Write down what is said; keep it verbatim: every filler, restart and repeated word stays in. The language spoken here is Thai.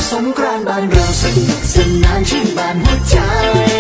สงกรานต์บ้านเราสนุกสนานชื่นบานหัวใจ